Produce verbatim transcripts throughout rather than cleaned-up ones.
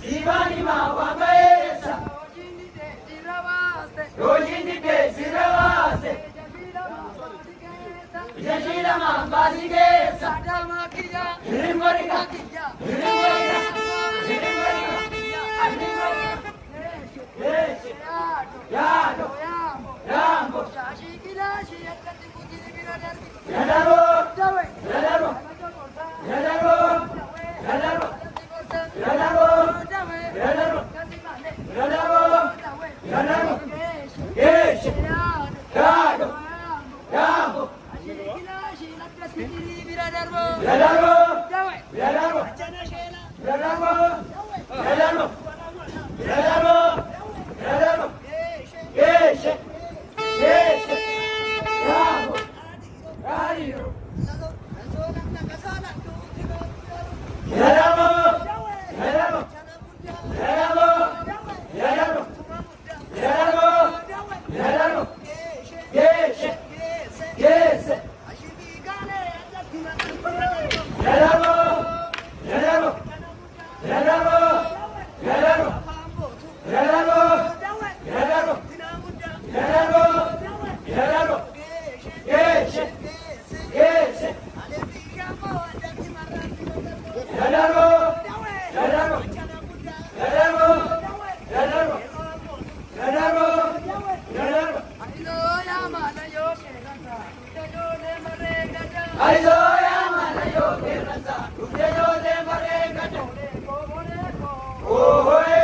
Divani ma wabesa. Rojindi te siravase. Yashira ma basigesa. Sadama kiya. Hirimariga. Hirimariga. Hirimariga. Hirimariga. Yado. Rambo. Yadaro. Yadaro. Yadaro. Yadaro. Yadaro. Yadaro. Yadaro. Yadaro. Yes. Yado. Yado. Yadaro. Yadaro. Yadaro. Yadaro. Yadaro. Yadaro. Yes. Yes. Yado. Radio. Yadaro. Yadaro. Yadaro. Yadaro. Yadaro. Yadaro. Yes. Yes. Yadaro. Yadaro. Yadaro. Yadaro. Yadaro. Yadaro. Yadaro. Yadaro. Yes. Yes. Yadaro. Yadaro. Yadaro. Yadaro. Yadaro. Yadaro. Aizo ya mana yo kerasa, ude yo de marega. Oh hoye.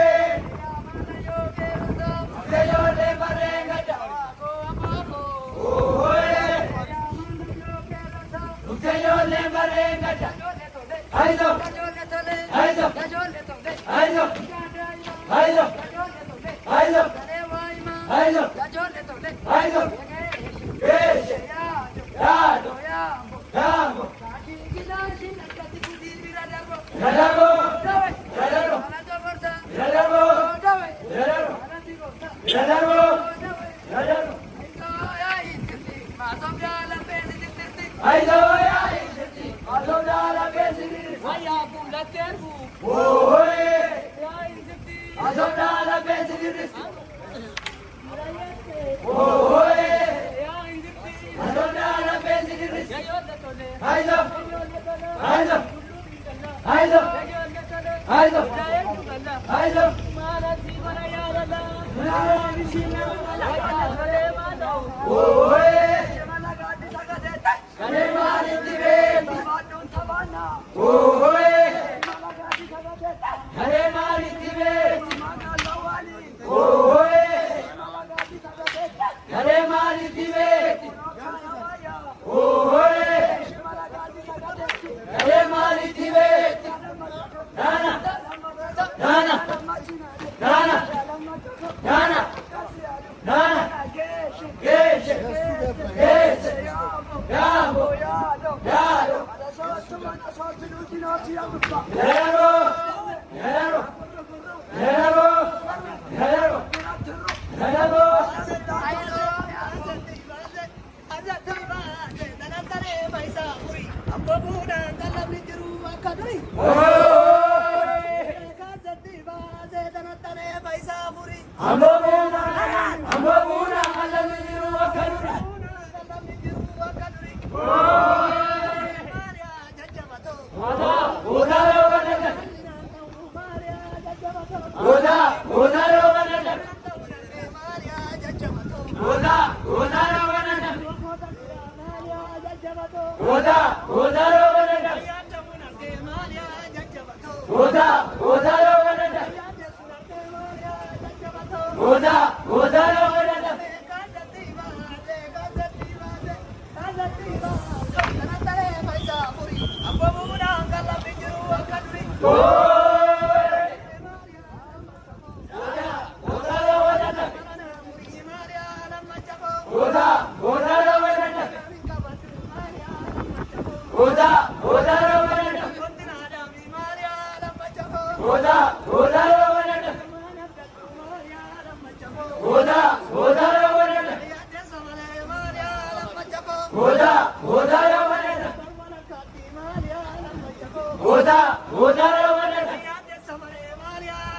Ude yo de marega. Oh hoye. Ude yo de marega. Aizo. Aizo. Aizo. Aizo. Aizo. Aizo. Aizo. Yes. Yado. Yado. Yadaro. Yadaro. Yadaro. Yadaro. Yadaro. Yadaro. Aizo ya iseti. Azodala besiri. Vaya bunda terbu. Oh hoye. Azodala besiri. Oh hoye. Azodala besiri. Aizo. Aizo. Aizo. Aizo. Aizo. Oh hoye. Kare mali tibeti. Oh hoye. Kare mali tibeti. Oh hoye. Kare mali tibeti. Oh hoye. Kare mali tibeti. Nana. Nana. Nana. Nana. Nana. Geshe. Geshe. Yabo. Yado. Yadaro. Yadaro. Yadaro. Yadaro. Yadaro. Ambobuna, ambobuna, alamiru wakanuri. Oda, oda loganada. Oda, oda loganada. Oda, oda loganada. Oda, oda loganada. Oda, oda loganada. Oda, oda loganada. Oda, Oda,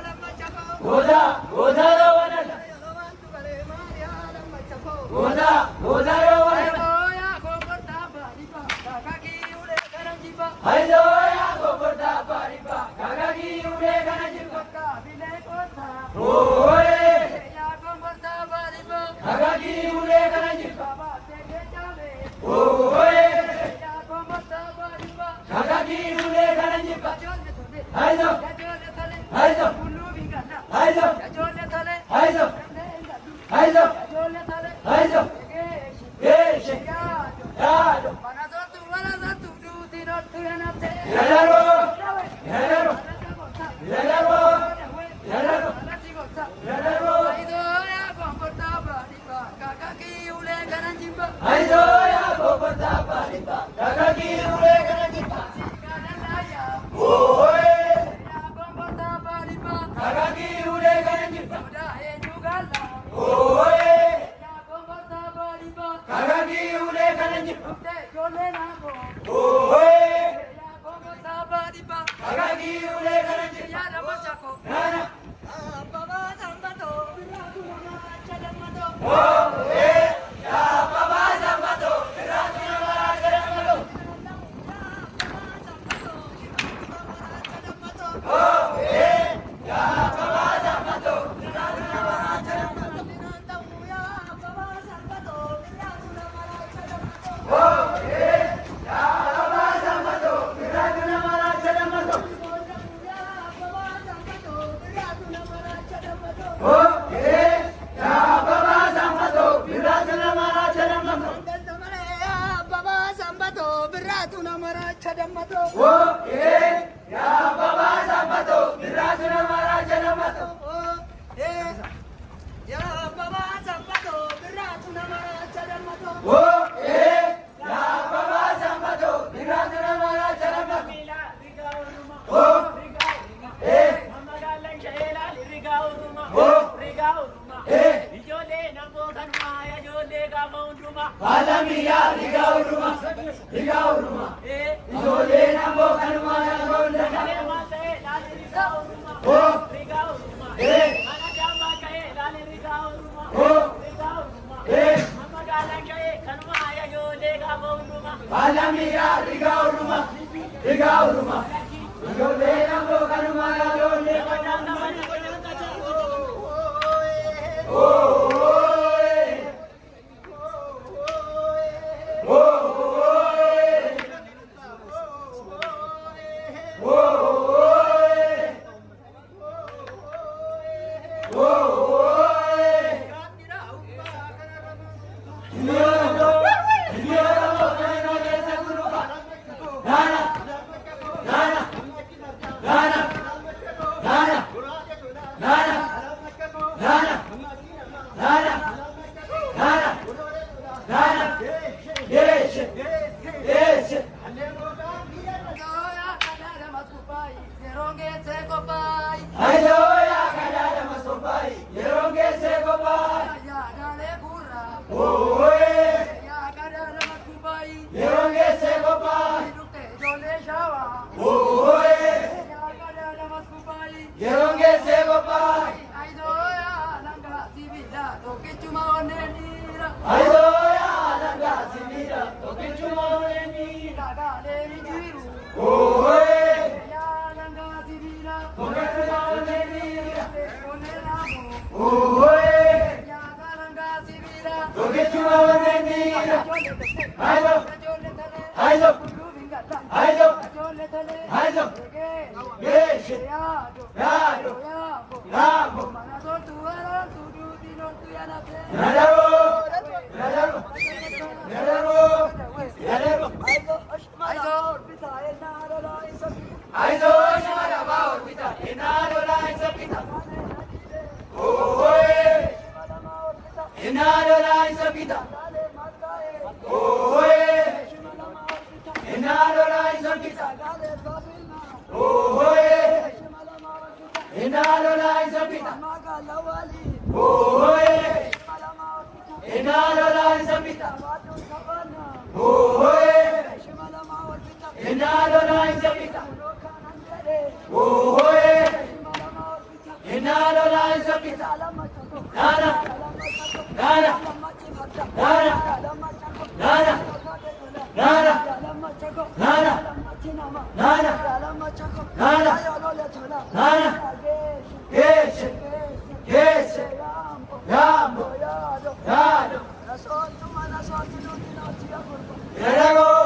Yarago